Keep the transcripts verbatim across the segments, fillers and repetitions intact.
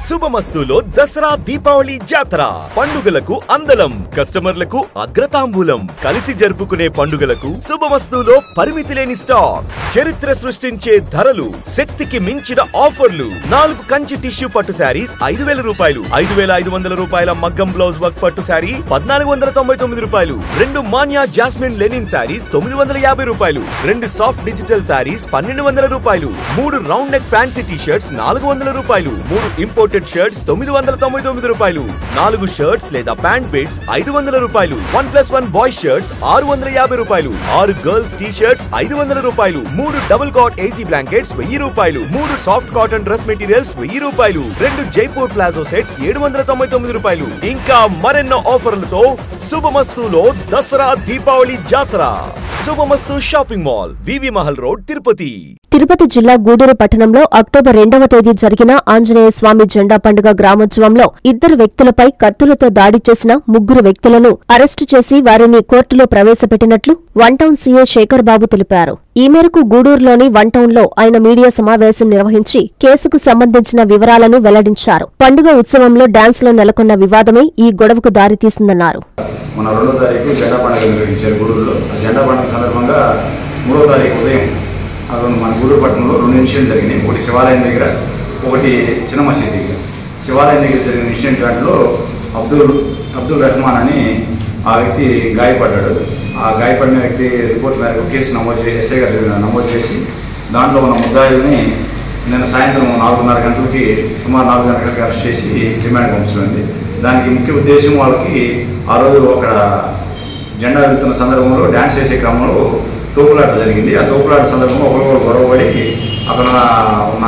శుభమస్తులో దసరా దీపావళి జాతర పండుగలకు అందలం కస్టమర్లకు అగ్రతాంబూలం కలిసి జరుపుకునే పండుగలకు శుభమస్తులో పరిమితి లేని స్టాక్ చరిత్ర సృష్టించే ధరలు శక్తికి మించిన ఆఫర్లు నాలుగు కంచి టిష్యూ పట్టు శారీస్ ఐదు వేల రూపాయలు ఐదు వేల ఐదు వందల రూపాయల మగ్గం బ్లౌజ్ వర్క్ పట్టు శారీ పద్నాలుగు వందల తొంభై తొమ్మిది రూపాయలు రెండు మాన్యా జాస్మిన్ లెనిన్ శారీస్ తొమ్మిది వందల యాభై రూపాయలు రెండు సాఫ్ట్ డిజిటల్ శారీస్ పన్నెండు వందల రూపాయలు మూడు round neck fancy T shirts నాలుగు వందల రూపాయలు మూడు ఇంపోర్టెడ్ షర్ట్స్ తొమ్మిది వందల తొంభై తొమ్మిది రూపాయలు నాలుగు షర్ట్స్ లేదా ప్యాంట్ బిట్స్ ఐదు వందల రూపాయలు one plus one boy shirts ఆరు వందల యాభై రూపాయలు ఆరు గర్ల్స్ టీ షర్ట్స్ ఐదు వందల రూపాయలు మూడు డబుల్ కాట్ ఏసీ బ్లాంకెట్స్ వెయ్యి రూపాయలు మూడు సాఫ్ట్ కాటన్ డ్రెస్ మెటీరియల్స్ వెయ్యి రూపాయలు రెండు జైపూర్ ప్లాజో సెట్స్ ఏడు వందల తొంభై తొమ్మిది రూపాయలు ఇంకా మరెన్నో ఆఫర్లతో శుభమస్తులో దసరా దీపావళి జాతర Shubhamastu shopping mall VV Mahal road Tirupati. Tirupati జిల్లా గూడూరు పట్టణంలో అక్టోబర్ రెండవ తేదీ జరిగిన ఆంజనేయ స్వామి జెండా పండుగ గ్రామోత్సవంలో ఇద్దరు వ్యక్తులపై కత్తులతో దాడి చేసిన ముగ్గురు వ్యక్తులను అరెస్టు చేసి వారిని కోర్టులో ప్రవేశపెట్టినట్లు one town C A Sekhar Babu తెలిపారు. ఈ మేరకు గూడూరులోని వన్ టౌన్ లో ఆయన మీడియా సమావేశం నిర్వహించి కేసుకు సంబంధించిన వివరాలను వెల్లడించారు. పండుగ ఉత్సవంలో డాన్స్ లో నెలకొన్న వివాదమే ఈ గొడవకు దారితీసిందన్నారు. మన రెండో తారీఖు జెండా పండుగ నిర్వహించారు గూడూరులో. జెండా పండుగ సందర్భంగా మూడో తారీఖు ఉదయం అక్కడ మన గూడూరు పట్టణంలో రెండు ఇన్సిడెంట్ జరిగినాయి. ఒకటి శివాలయం దగ్గర, ఒకటి చిన్న మసీద్ దగ్గర. శివాలయం దగ్గర జరిగిన ఇన్సిడెంట్ దాంట్లో అబ్దుల్ అబ్దుల్ రెహమాన్ అని ఆ వ్యక్తి గాయపడ్డాడు. ఆ గాయపడిన వ్యక్తి రిపోర్ట్ మేరకు కేసు నమోదు చేసి ఎస్ఐ గారు నమోదు చేసి దాంట్లో ఉన్న ముద్దాయిల్ని నిన్న సాయంత్రం నాలుగున్నర గంటలకి సుమారు నాలుగు గంటలకి అరెస్ట్ చేసి రిమాండ్ పంపించడం. దానికి ముఖ్య ఉద్దేశం వాళ్ళకి ఆ రోజు అక్కడ జెండా వెళ్తున్న సందర్భంలో డ్యాన్స్ చేసే క్రమంలో తోపులాట జరిగింది. ఆ తోపులాట సందర్భంలో ఒకరికొకరు గొడవపడి అక్కడ ఉన్న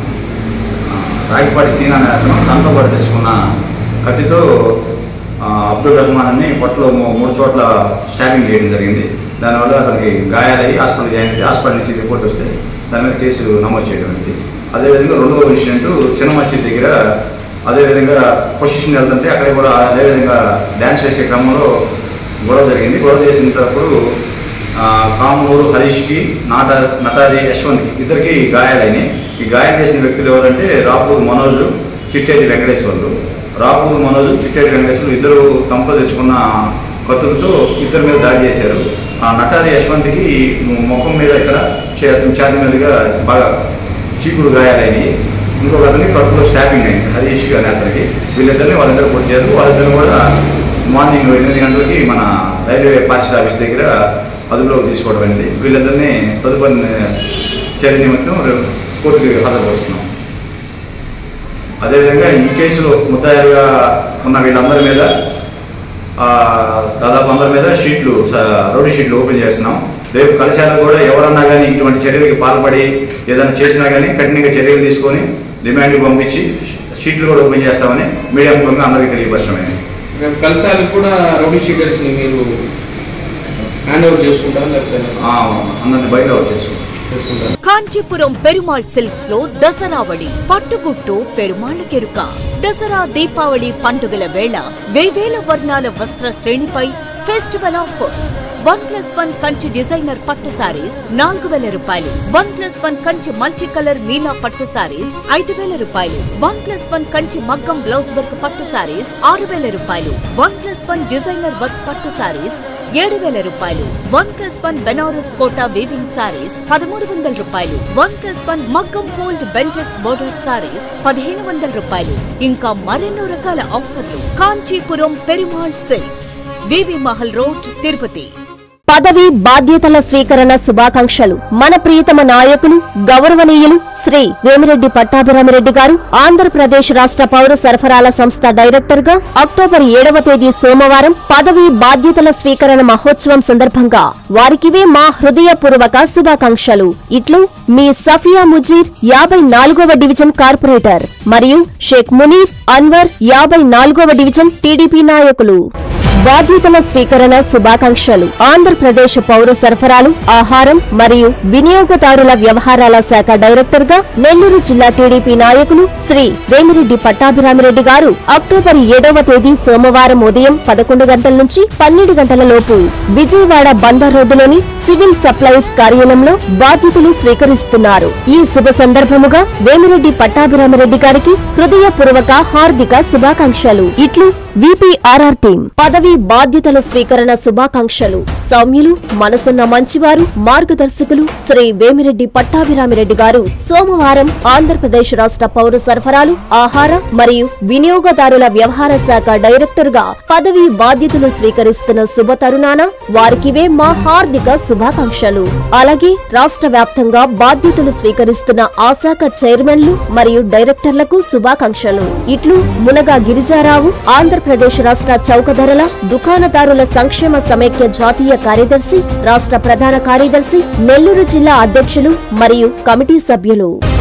రాగిపాటి సీన్ అనే అతను తనతో పాటు తెచ్చుకున్న కత్తితో అబ్దుల్ రెహమాన్ అని పొట్టలో మూడు చోట్ల స్టాబింగ్ చేయడం జరిగింది. దానివల్ల అతనికి గాయాలయ్యి హాస్పిటల్ జాయిన్ అయితే హాస్పిటల్ నుంచి రిపోర్ట్ వస్తే దాని మీద కేసు నమోదు చేయడం అయింది. అదేవిధంగా రెండవ ఇన్సిడెంట్ చిన్న మసీద్ దగ్గర అదేవిధంగా పొజిషన్ వెళ్తుంటే అక్కడ కూడా అదేవిధంగా డ్యాన్స్ చేసే క్రమంలో గొడవ జరిగింది. గొడవ చేసినప్పుడు కామూరు హరీష్కి నాట నటారి యశ్వంత్ ఇద్దరికి గాయాలైనాయి. ఈ గాయం చేసిన వ్యక్తులు ఎవరంటే రాపూర్ మనోజ్, చిట్టేటి వెంకటేశ్వర్లు. రాపూర్ మనోజ్, చిట్టేటి వెంకటేశ్వర్లు ఇద్దరు తమతో తెచ్చుకున్న కత్తులతో ఇద్దరి మీద దాడి చేశారు. ఆ నటారి యశ్వంత్కి ముఖం మీద ఇక్కడ ఛాతీ మీదుగా బాగా చీకుడు గాయాలైనవి. ఇంకొక అతనికి కత్తులో స్టాపింగ్ అయింది హరీష్ అనే అతనికి. వీళ్ళిద్దరిని వాళ్ళిద్దరు కొట్టారు. వాళ్ళిద్దరు కూడా మార్నింగ్ ఎనిమిది గంటలకి మన రైల్వే పార్సల్ ఆఫీస్ దగ్గర అదుపులోకి తీసుకోవడం అయింది. వీళ్ళిద్దరిని తదుపరి చర్య నిమిత్తం కోర్టుకి హాజరుపరుస్తున్నాం. అదేవిధంగా ఈ కేసులో ముద్దాయిలుగా ఉన్న వీళ్ళందరి మీద దాదాపు అందరి మీద షీట్లు రౌడీ షీట్లు ఓపెన్ చేస్తున్నాం. రేపు కలిశాలకు కూడా ఎవరన్నా కానీ ఇటువంటి చర్యలకి పాల్పడి ఏదైనా చేసినా కానీ కఠినంగా చర్యలు తీసుకొని రిమాండ్కి పంపించి షీట్లు కూడా ఓపెన్ చేస్తామని మీడియా ముఖంగా అందరికీ తెలియపరచమైంది. కలిశాలకు కూడా రౌడీ షీటర్స్ని మీరు హ్యాండ్ ఓవర్ చేసుకుంటారా లేకపోతే అందరిని బయట ఓవర్ చేసుకుంటారు. కాంచీపురం పెరుమాళ్ సిల్క్స్ లో దసరావళి పట్టుగుట్టు పెరుమాళ్ కెరుక దసరా దీపావళి పండుగల వేళ వేవేల వర్ణాల వస్త్ర శ్రేణిపై festival offers. One plus one Kanchi designer పట్టు సారీస్ నాలుగు వేల రూపాయలు, one plus one Kanchi multi colour Meena పట్టు సారీస్ ఐదు వేల రూపాయలు, వన్ ప్లస్ వన్ కంచి మగ్గం బ్లౌజ్ వర్క్ పట్టు సారీస్ ఆరు వేల రూపాయలు, one plus one designer work పట్టు సారీస్ ఏడు వేల రూపాయలు, one plus one Banaras Kota weaving sarees పదమూడు వందల రూపాయలు, వన్ ప్లస్ వన్ మగ్గం ఫోల్డ్ బెంటెక్స్ బోర్డర్ సారీస్ పదిహేను వందల రూపాయలు. ఇంకా మరెన్నో రకాల ఆఫర్లు. Kanchipuram Perumal silks, VV Mahal road, Tirupati. పదవి బాధ్యతల స్వీకరణ శుభాకాంక్షలు. మన ప్రియతమ నాయకులు గౌరవనీయులు శ్రీ వేమిరెడ్డి పట్టాభిరామిరెడ్డి గారు ఆంధ్రప్రదేశ్ రాష్ట్ర పౌర సరఫరాల సంస్థ డైరెక్టర్ గా అక్టోబర్ ఏడవ తేదీ సోమవారం పదవి బాధ్యతల స్వీకరణ మహోత్సవం సందర్భంగా వారికివే మా హృదయపూర్వక శుభాకాంక్షలు. ఇట్లు మీ సఫియా ముజీర్, యాభై నాలుగవ డివిజన్ కార్పొరేటర్, మరియు షేక్ మునీర్ అన్వర్, యాభై నాలుగవ డివిజన్ టీడీపీ నాయకులు. బాధ్యతల స్వీకరణ శుభాకాంక్షలు. ఆంధ్రప్రదేశ్ పౌర సరఫరాలు, ఆహారం మరియు వినియోగదారుల వ్యవహారాల శాఖ డైరెక్టర్ గా నెల్లూరు జిల్లా టీడీపీ నాయకులు శ్రీ వేమిరెడ్డి పట్టాభిరామిరెడ్డి గారు అక్టోబర్ ఏడవ తేదీ సోమవారం ఉదయం పదకొండు గంటల నుంచి పన్నెండు గంటల లోపు విజయవాడ బందర్ రోడ్డులోని సివిల్ సప్లైస్ కార్యాలయంలో బాధ్యతలు స్వీకరిస్తున్నారు. ఈ శుభ సందర్భముగా వేమిరెడ్డి పట్టాభిరామిరెడ్డి గారికి హృదయపూర్వక హార్దిక శుభాకాంక్షలు. ఇట్లు విపిఆర్ఆర్ టీం. పదవి బాధ్యతల స్వీకరణ శుభాకాంక్షలు. సౌమ్యులు, మనసున్న మంచివారు, మార్గదర్శకులు శ్రీ వేమిరెడ్డి పట్టాభిరామిరెడ్డి గారు సోమవారం ఆంధ్రప్రదేశ్ రాష్ట్ర పౌర సరఫరాలు, ఆహార మరియు వినియోగదారుల వ్యవహార శాఖ డైరెక్టర్ గా పదవి బాధ్యతలు స్వీకరిస్తున్న శుభ తరుణాన వారికివే మా హార్దిక శుభాకాంక్షలు. అలాగే రాష్ట్ర వ్యాప్తంగా బాధ్యతలు స్వీకరిస్తున్న ఆ శాఖ చైర్మన్లు మరియు డైరెక్టర్లకు శుభాకాంక్షలు. ఇట్లు మునగా గిరిజారావు, ఆంధ్రప్రదేశ్ రాష్ట్ర చౌకధరల దుకాణదారుల సంక్షేమ సమైక్య జాతీయ కార్యదర్శి, రాష్ట్ర ప్రధాన కార్యదర్శి, నెల్లూరు జిల్లా అధ్యక్షులు మరియు కమిటీ సభ్యులు.